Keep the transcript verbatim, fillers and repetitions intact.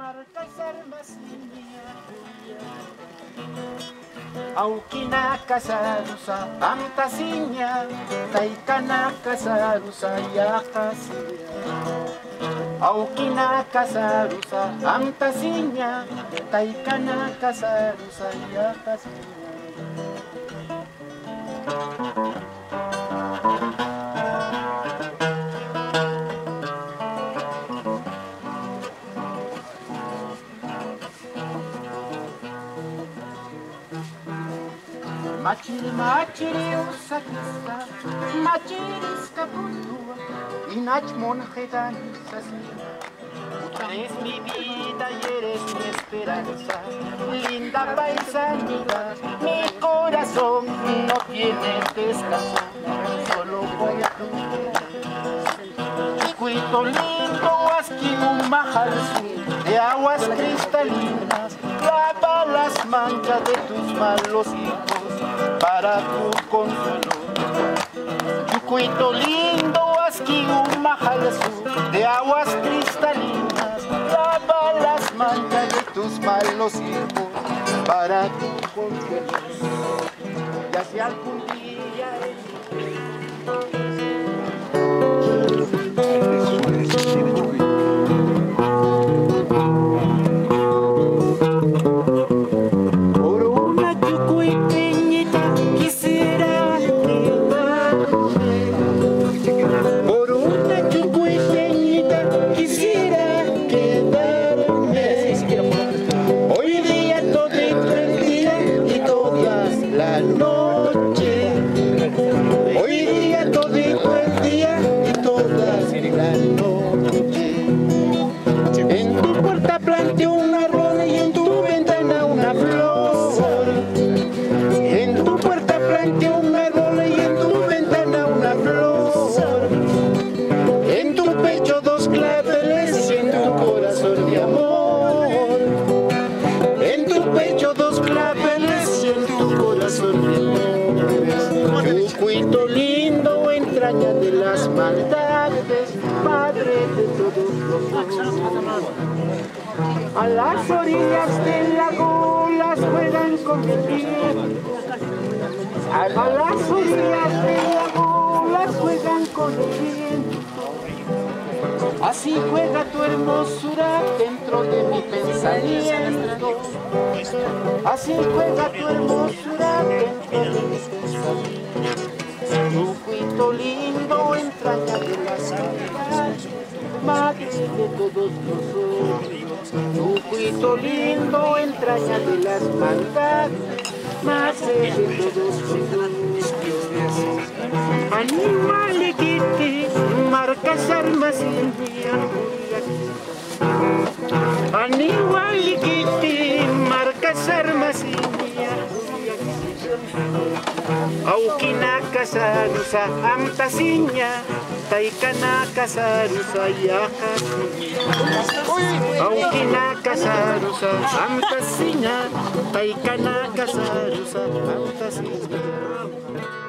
marcas armas niña. Aukina kasarusa amtasinya, taikana kasarusa yakasia. Aukina kasarusa amtasinya, taikana kasarusa yakasia. Machiri machiri usakista, machirisca puntua, inach monjeta sasia. Tú eres mi vida y eres mi esperanza, linda paisanita, mi corazón no tiene descanso, solo voy a tu Cuito lindo, asqui un majalsu, de aguas cristalinas, lava las manchas de tus malos hijos para tu consuelo. Yucuito lindo, asqui un majalsu, de aguas cristalinas, lava las manchas de tus malos hijos para tu consuelo. Ya si algún día de las maldades, Padre de todos los hombres. A las orillas del lago las juegan con el viento. A las orillas del lago las juegan con el viento. Así juega tu hermosura dentro de mi pensamiento. Así juega tu hermosura dentro de mis pensamientos. Yucuito lindo, entraña de las maldades, madre de todos nosotros. Yucuito lindo, entraña de las maldades, madre de todos nosotros. Animaliquiti, marcas armas en mi Animaliquiti, marcas armas en mi Aukina kasarusa amtasinya, taikana kasarusa yakasinya. Aukina kasarusa amtasinya, taikana kasarusa amtasinya.